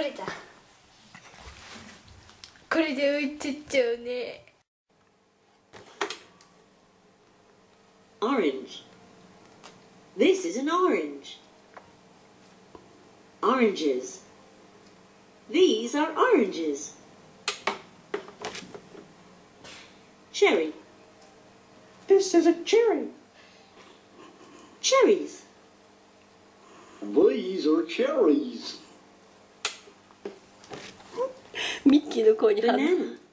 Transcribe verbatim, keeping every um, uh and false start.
れた。これで浮いてっちゃうね。 Orange. This is an orange. Oranges. These are oranges. Cherry. This is a cherry. Cherries. These are cherries. ミッキーの声に反応。 Banana.